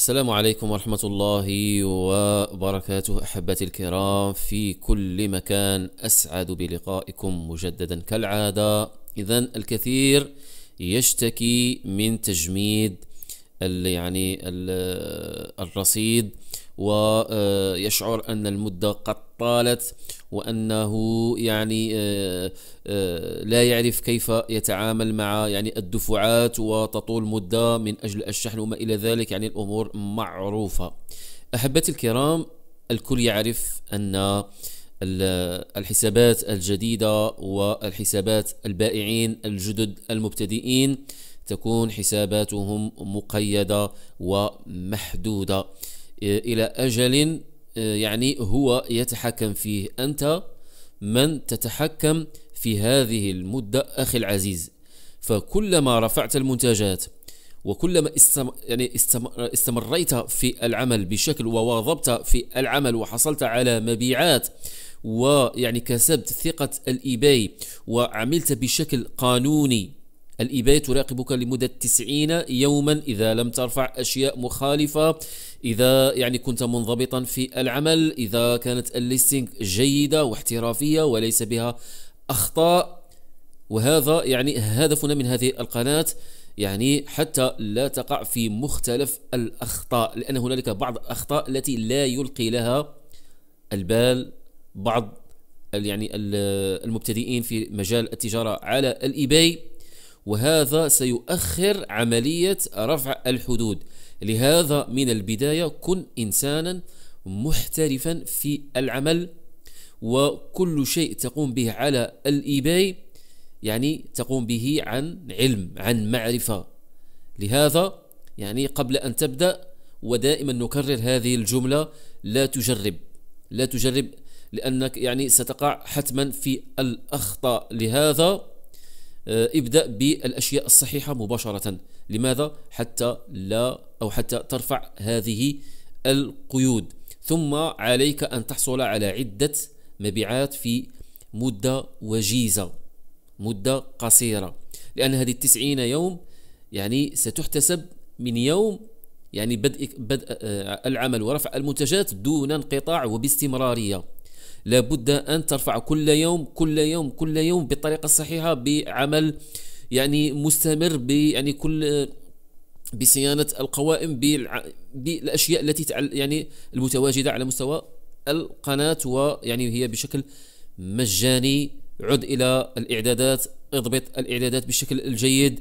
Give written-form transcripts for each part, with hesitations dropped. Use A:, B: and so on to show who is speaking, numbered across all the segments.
A: السلام عليكم ورحمة الله وبركاته، أحبتي الكرام في كل مكان. أسعد بلقائكم مجددا كالعادة. إذن الكثير يشتكي من تجميد الرصيد، ويشعر أن المدة قد طالت، وأنه لا يعرف كيف يتعامل مع الدفعات، وتطول مدة من أجل الشحن وما إلى ذلك. الأمور معروفة. أحبتي الكرام، الكل يعرف أن الحسابات الجديدة والحسابات البائعين الجدد المبتدئين تكون حساباتهم مقيدة ومحدودة إلى أجل هو يتحكم فيه. أنت من تتحكم في هذه المدة أخي العزيز. فكلما رفعت المنتجات، وكلما استمريت في العمل بشكل، وواظبت في العمل، وحصلت على مبيعات، كسبت ثقة الإيباي، وعملت بشكل قانوني. الإيباي تراقبك لمدة 90 يوما إذا لم ترفع أشياء مخالفة، إذا كنت منضبطا في العمل، إذا كانت الليستنج جيدة واحترافية وليس بها أخطاء. وهذا هدفنا من هذه القناة، حتى لا تقع في مختلف الأخطاء، لأن هنالك بعض الأخطاء التي لا يلقي لها البال بعض المبتدئين في مجال التجارة على الإيباي، وهذا سيؤخر عملية رفع الحدود. لهذا من البداية كن إنسانا محترفا في العمل، وكل شيء تقوم به على الإيباي تقوم به عن علم، عن معرفة. لهذا قبل أن تبدأ، ودائما نكرر هذه الجملة: لا تجرب، لا تجرب، لأنك ستقع حتما في الأخطاء. لهذا ابدأ بالأشياء الصحيحة مباشرة. لماذا؟ حتى ترفع هذه القيود. ثم عليك أن تحصل على عدة مبيعات في مدة وجيزة، مدة قصيرة، لأن هذه 90 يوم ستحتسب من يوم بدء العمل ورفع المنتجات دون انقطاع وباستمرارية. لابد أن ترفع كل يوم كل يوم كل يوم بالطريقة الصحيحة، بعمل مستمر، كل بصيانة القوائم، بالأشياء التي المتواجدة على مستوى القناة، هي بشكل مجاني. عد إلى الإعدادات، اضبط الإعدادات بشكل الجيد،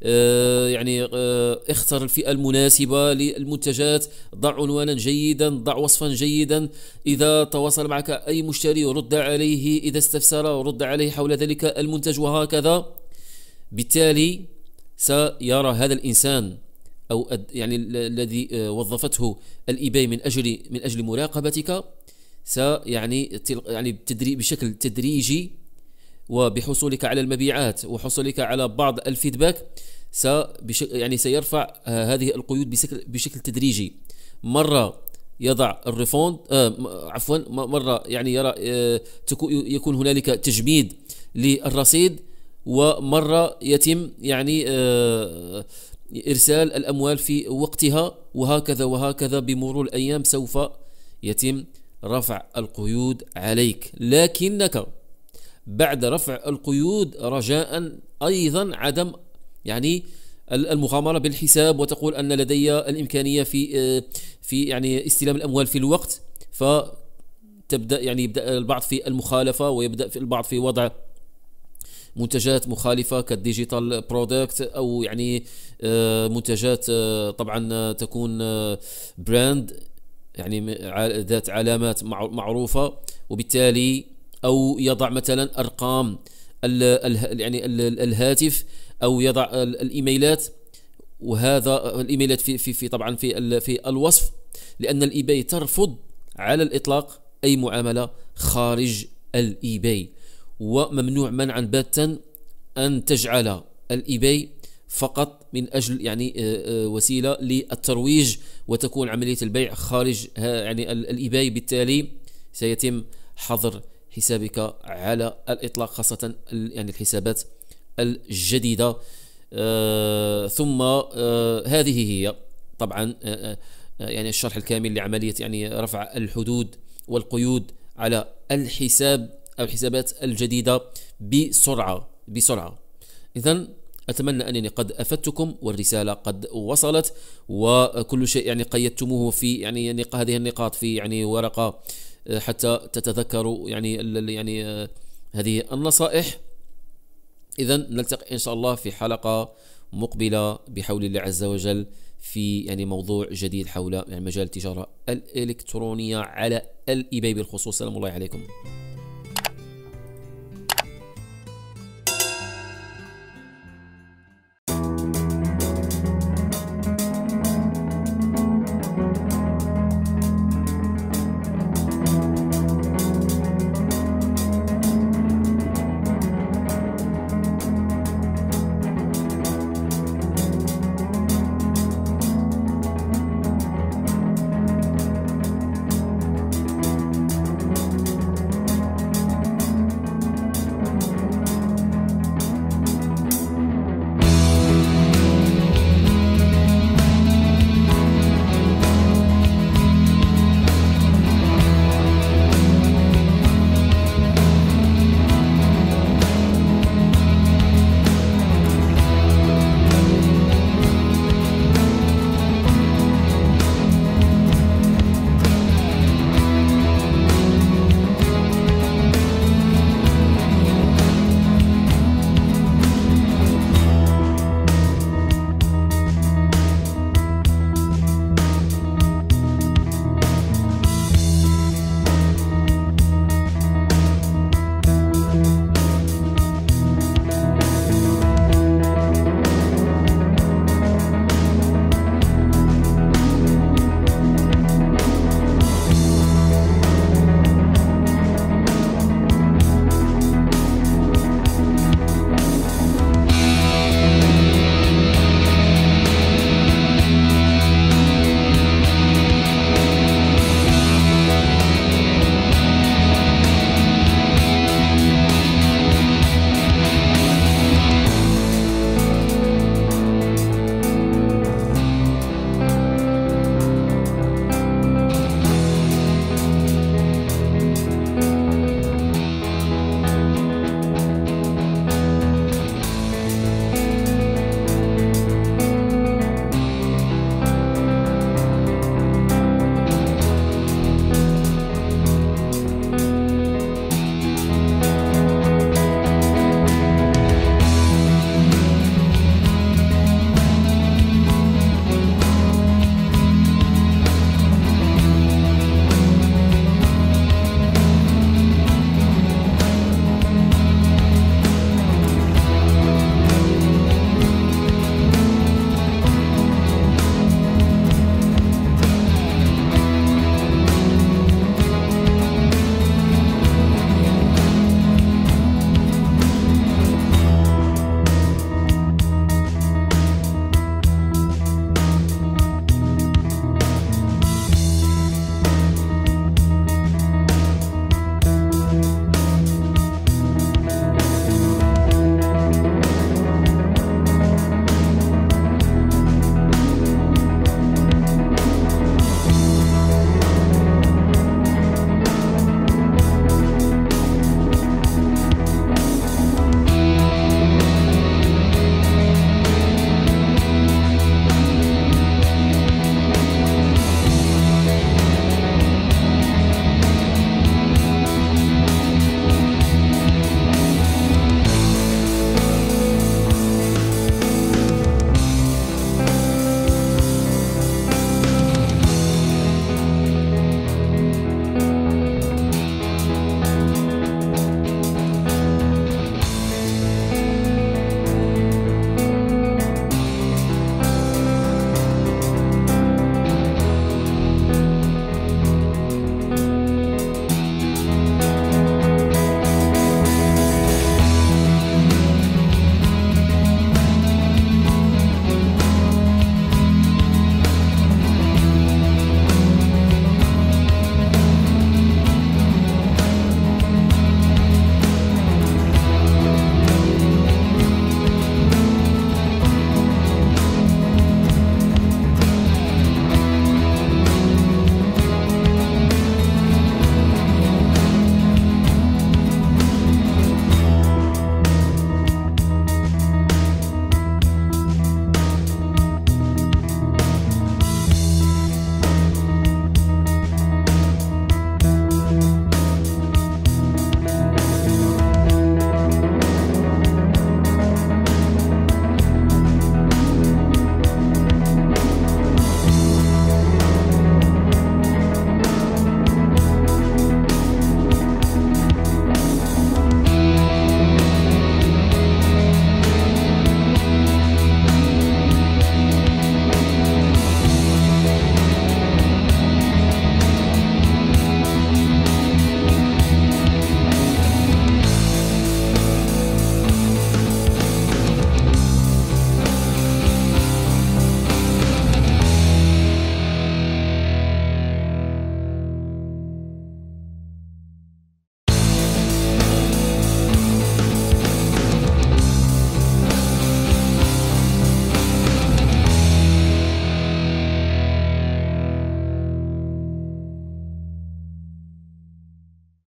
A: اختر الفئة المناسبة للمنتجات، ضع عنوانا جيدا، ضع وصفا جيدا. إذا تواصل معك أي مشتري رد عليه، إذا استفسر رد عليه حول ذلك المنتج، وهكذا. بالتالي سيرى هذا الإنسان أو الذي وظفته الإيباي من أجل مراقبتك، بشكل تدريجي، وبحصولك على المبيعات وحصولك على بعض الفيدباك، سيرفع هذه القيود بشكل تدريجي. مرة يضع الريفوند، مرة يرى يكون هنالك تجميد للرصيد، ومرة يتم إرسال الأموال في وقتها، وهكذا وهكذا. بمرور الأيام سوف يتم رفع القيود عليك، لكنك بعد رفع القيود رجاء أيضا عدم المغامرة بالحساب، وتقول أن لدي الإمكانية في استلام الأموال في الوقت، فتبدأ يبدأ البعض في المخالفة، ويبدأ في البعض في وضع منتجات مخالفة كالديجيتال برودكت، أو منتجات طبعا تكون براند، ذات علامات معروفة، وبالتالي أو يضع مثلا أرقام الهاتف، أو يضع الإيميلات، وهذا الإيميلات في طبعا في الوصف، لأن الإيباي ترفض على الإطلاق أي معاملة خارج الإيباي، وممنوع منعا باتا أن تجعل الإيباي فقط من أجل وسيلة للترويج، وتكون عملية البيع خارج الإيباي. بالتالي سيتم حظر حسابك على الإطلاق، خاصة الحسابات الجديدة. ثم هذه هي طبعا يعني الشرح الكامل لعملية يعني رفع الحدود والقيود على الحساب أو الحسابات الجديدة بسرعة. إذن أتمنى أنني قد أفدتكم والرسالة قد وصلت، وكل شيء يعني قيدتموه في يعني هذه النقاط في يعني ورقة حتى تتذكروا يعني هذه النصائح. إذن نلتقي إن شاء الله في حلقة مقبلة بحول الله عز وجل في يعني موضوع جديد حول يعني مجال التجارة الإلكترونية على الإيباي بالخصوص. سلام الله عليكم.